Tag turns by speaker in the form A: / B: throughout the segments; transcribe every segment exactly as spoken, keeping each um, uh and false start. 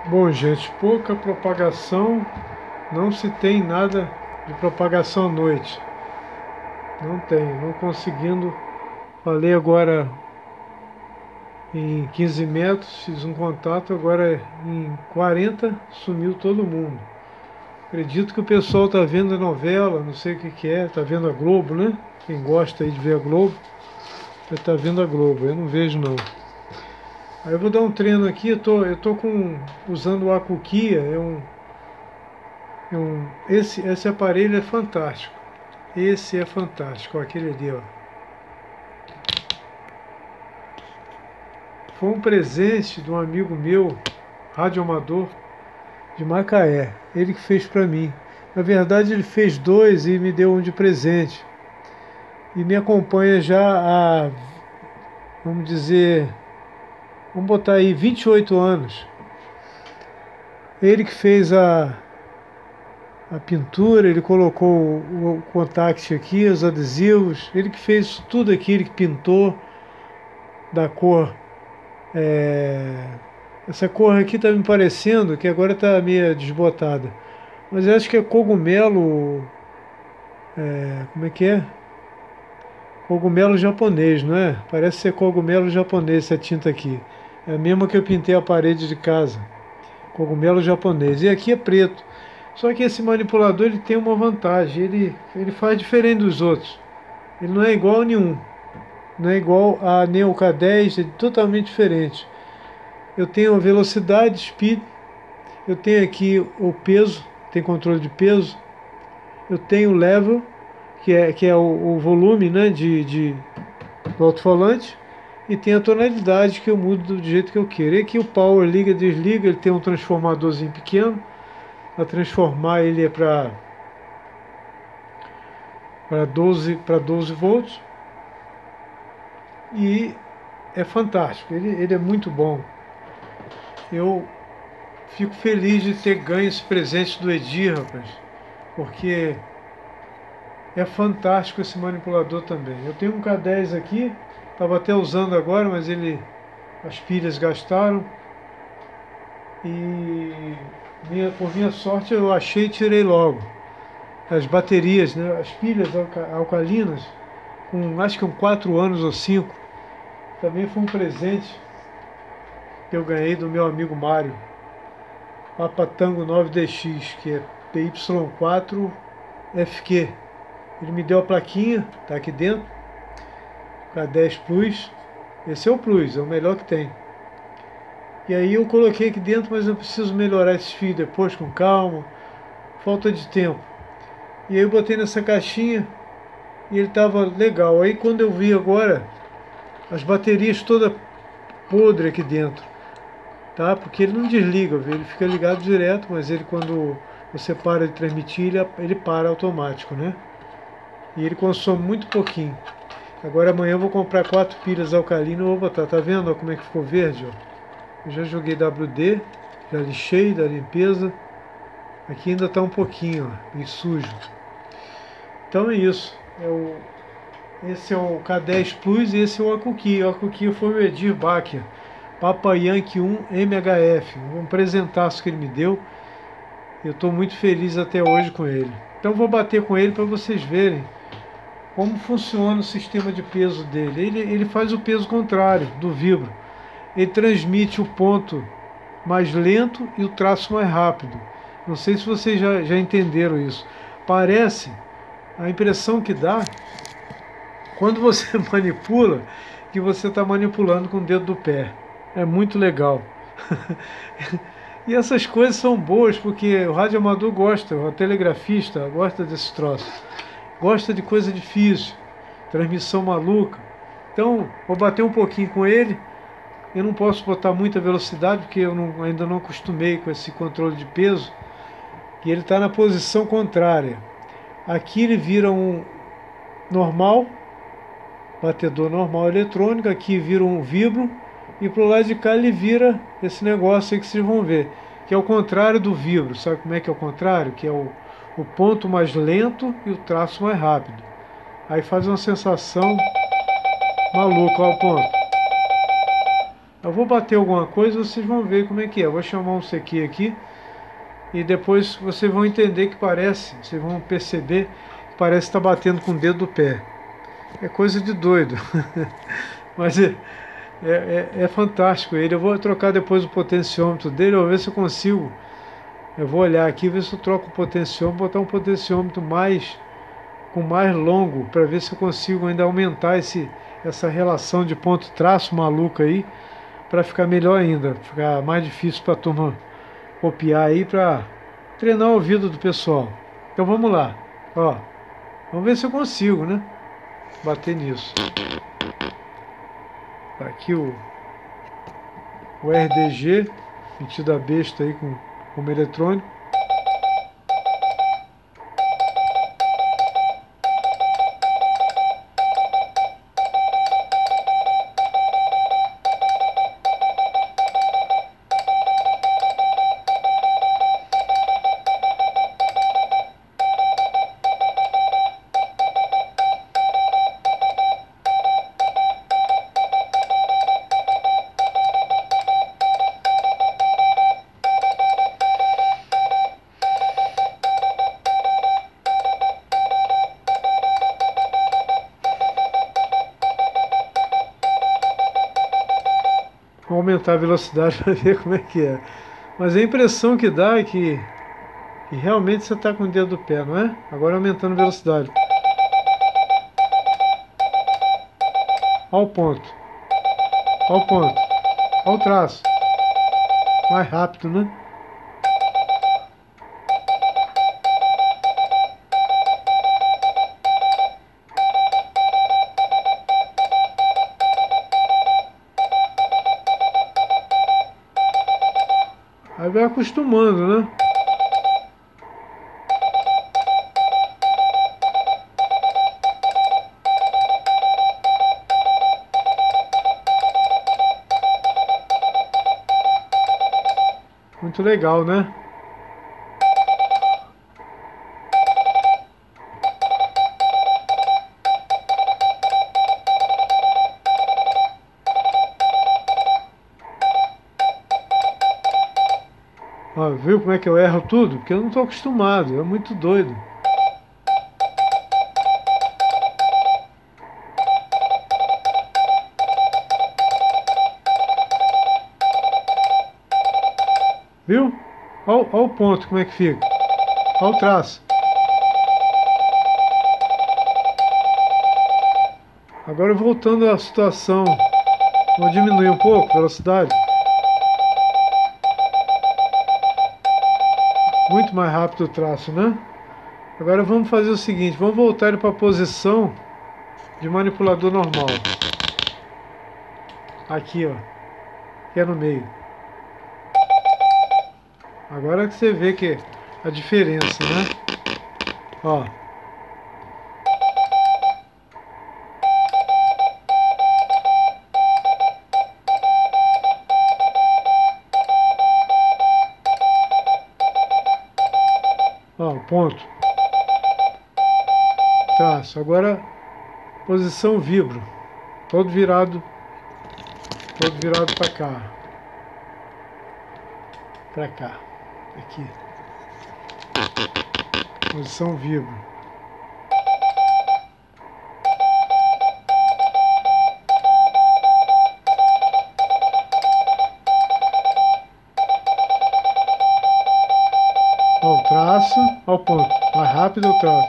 A: Bom, gente, pouca propagação, não se tem nada de propagação à noite. Não tem, não conseguindo. Falei agora em quinze metros, fiz um contato, agora em quarenta sumiu todo mundo. Acredito que o pessoal está vendo a novela, não sei o que que é, está vendo a Globo, né? Quem gosta aí de ver a Globo, está vendo a Globo, eu não vejo não. Aí eu vou dar um treino aqui, eu tô, eu tô com, usando o Akukia, é um, é um, esse, esse aparelho é fantástico. Esse é fantástico, ó, aquele ali, ó. Foi um presente de um amigo meu, radioamador, de Macaé. Ele que fez para mim. Na verdade, ele fez dois e me deu um de presente. E me acompanha já há, vamos dizer, vamos botar aí vinte e oito anos. Ele que fez a, a pintura, ele colocou o, o contact aqui, os adesivos, ele que fez tudo aqui, ele que pintou da cor. É, essa cor aqui está me parecendo que agora está meio desbotada, mas eu acho que é cogumelo, é, como é que é? Cogumelo japonês, não é? Parece ser cogumelo japonês essa tinta aqui. É a mesma que eu pintei a parede de casa. Cogumelo japonês. E aqui é preto. Só que esse manipulador ele tem uma vantagem. Ele, ele faz diferente dos outros. Ele não é igual a nenhum. Não é igual a nem o K dez, é totalmente diferente. Eu tenho a velocidade, speed. Eu tenho aqui o peso, tem controle de peso. Eu tenho o level, que é, que é o, o volume, né, de, de, do alto-falante. E tem a tonalidade que eu mudo do jeito que eu quero. E aqui o power liga, desliga, ele tem um transformadorzinho pequeno. Para transformar ele é para para doze, para doze volts. E é fantástico, ele, ele é muito bom. Eu fico feliz de ter ganho esse presente do Edir, rapaz, porque é fantástico esse manipulador também. Eu tenho um K dez aqui, estava até usando agora, mas ele, as pilhas gastaram. E minha, por minha sorte eu achei e tirei logo. As baterias, né, as pilhas alca, alcalinas, com acho que com quatro anos ou cinco, também foi um presente que eu ganhei do meu amigo Mário. Papa Tango nove D X, que é P Y quatro F Q. Ele me deu a plaquinha, tá aqui dentro, K dez Plus. Esse é o Plus, é o melhor que tem. E aí eu coloquei aqui dentro, mas eu preciso melhorar esses fios depois com calma, falta de tempo. E aí eu botei nessa caixinha e ele estava legal. Aí quando eu vi agora, as baterias todas podres aqui dentro, tá? Porque ele não desliga, viu? Ele fica ligado direto, mas ele quando você para de transmitir, ele, ele para automático, né? E ele consome muito pouquinho. Agora amanhã eu vou comprar quatro pilhas alcalinas e vou botar. Tá vendo ó, como é que ficou verde? Ó? Eu já joguei W D, já lixei da limpeza. Aqui ainda está um pouquinho, ó, meio sujo. Então é isso. É o, esse é o K dez Plus e esse é o Akukia. O Akukia foi o Edir Bacher, Papa Yankee um M H F. Um presentaço que ele me deu. Eu estou muito feliz até hoje com ele. Então vou bater com ele para vocês verem como funciona o sistema de peso dele. Ele, ele faz o peso contrário do vibro. Ele transmite o ponto mais lento e o traço mais rápido. Não sei se vocês já, já entenderam isso. Parece, a impressão que dá, quando você manipula, que você está manipulando com o dedo do pé. É muito legal. E essas coisas são boas, porque o radioamador gosta, o telegrafista gosta desses troços. Gosta de coisa difícil, transmissão maluca. Então, vou bater um pouquinho com ele. Eu não posso botar muita velocidade, porque eu não, ainda não acostumei com esse controle de peso. E ele está na posição contrária. Aqui ele vira um normal, batedor normal eletrônico. Aqui vira um vibro. E pro lado de cá ele vira esse negócio aí que vocês vão ver. Que é o contrário do vibro. Sabe como é que é o contrário? Que é o, o ponto mais lento e o traço mais rápido. Aí faz uma sensação maluca, ó o ponto. Eu vou bater alguma coisa, vocês vão ver como é que é. Eu vou chamar um C Q aqui e depois vocês vão entender que parece, vocês vão perceber que parece estar batendo com o dedo do pé. É coisa de doido. Mas é, é, é, é fantástico ele. Eu vou trocar depois o potenciômetro dele, eu vou ver se eu consigo. Eu vou olhar aqui, ver se eu troco o potenciômetro, botar um potenciômetro mais com mais longo, para ver se eu consigo ainda aumentar esse, essa relação de ponto-traço maluca aí, para ficar melhor ainda, ficar mais difícil para a turma copiar aí, para treinar o ouvido do pessoal. Então vamos lá, ó, vamos ver se eu consigo, né, bater nisso. Tá aqui o, o R D G, metido a besta aí com como eletrônico. Vou aumentar a velocidade para ver como é que é. Mas a impressão que dá é que, que realmente você está com o dedo do pé, não é? Agora aumentando a velocidade. Olha o ponto. Olha o ponto. Olha o traço. Mais rápido, né? Aí vai acostumando, né? Muito legal, né? Ó, viu como é que eu erro tudo? Porque eu não estou acostumado, é muito doido. Viu? Olha, olha o ponto, como é que fica. Olha o traço. Agora voltando à situação, vou diminuir um pouco a velocidade. Muito mais rápido o traço, né? Agora vamos fazer o seguinte, vamos voltar ele para a posição de manipulador normal. Aqui, ó. Que é no meio. Agora que você vê que a diferença, né? Ó. Ó, ponto. Traço. Agora, posição vibro. Todo virado. Todo virado para cá. Para cá. Aqui. Posição vibro. Ó, o traço, ó o ponto. Mais rápido o traço.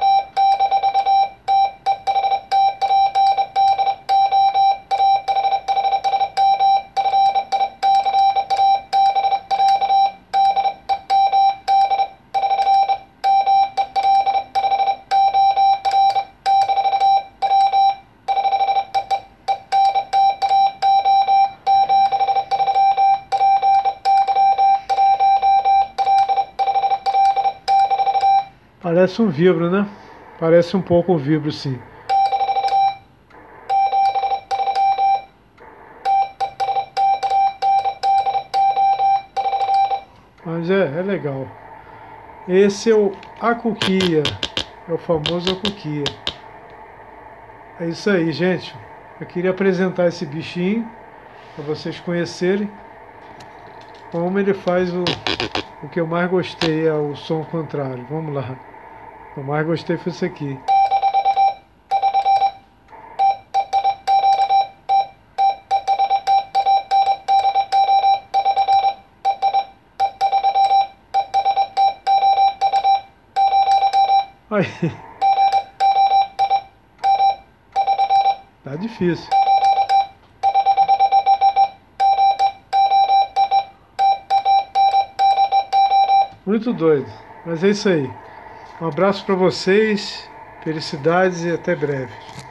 A: Parece um vibro, né? Parece um pouco um vibro, sim. Mas é, é legal. Esse é o Akukia. É o famoso Akukia. É isso aí, gente. Eu queria apresentar esse bichinho. para vocês conhecerem como ele faz o, o que eu mais gostei, é o som contrário. Vamos lá. O que eu mais gostei foi isso aqui. Aí. Tá difícil. Muito doido. Mas é isso aí. Um abraço para vocês, felicidades e até breve.